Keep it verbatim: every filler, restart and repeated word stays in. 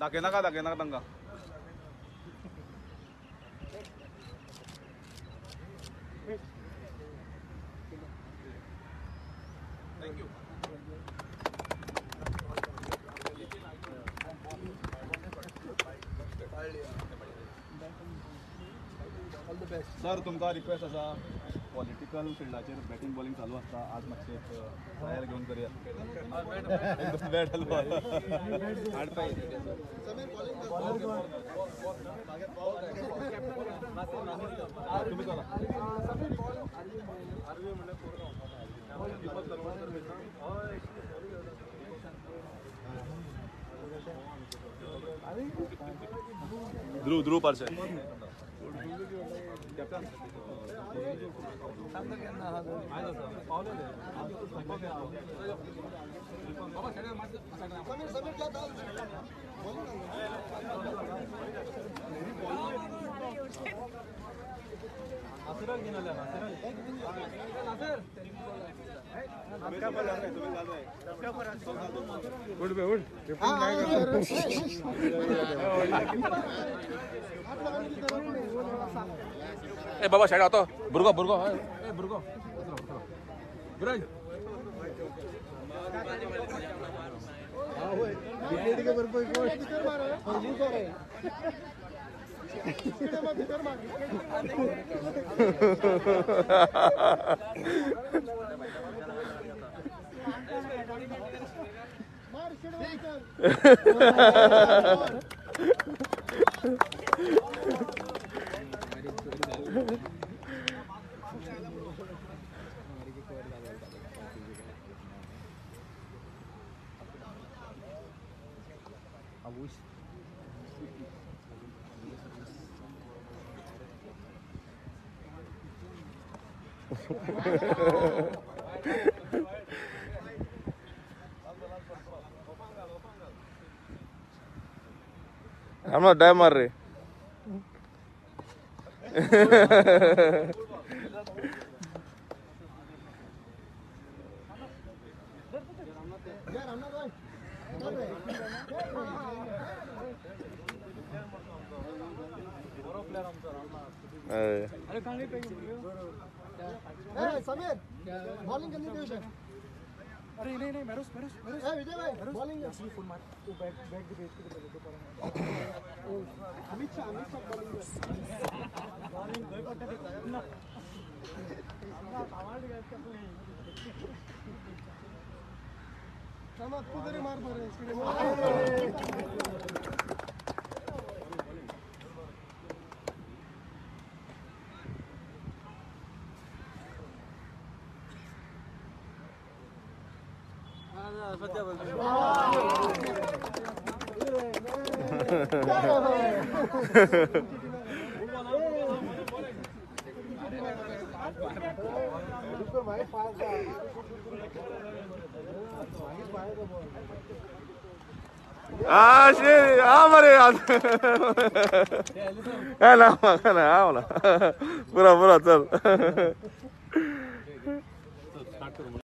दाखयनाका दाखयनाका तांकां thank you sir तुमकां रिक्वेस्ट आसा पॉलिटिकल फिल्डाचेर बॅटिंग बॉलिंग चालू आसता आज मातशें एक ट्रायल घेवन करुया बॅट हलवा तुम्ही चला ध्रुव ध्रुव पार्शे कॅप्टन उठ बे उठ ए बाबा साइड आता बुर्गो बुर्गो ए बुर्गो ब्राज हां होय विकेट के वर कोई गोल स्टिकर मारो और वो करे सीधे मत भीतर मार मार सीधे भीतर I'm not damn marre. अरे कांगे पे समीर बॉलिंग करनी थी उसे अरे नहीं नहीं मेरुस मेरुस मेरुस ए विजय भाई बॉलिंग असली फुल मार वो बैक बैक द बेस पे तो पर अमित शाह अमित शाह बॉलिंग बॉलिंग गए पट्टे पे ना आवाज गया इसका प्ले हम आपको तेरे मार पड़ रहे इसके Ah, shit. Ah, mare. Eh, na, na, na. Pura, pura, chal.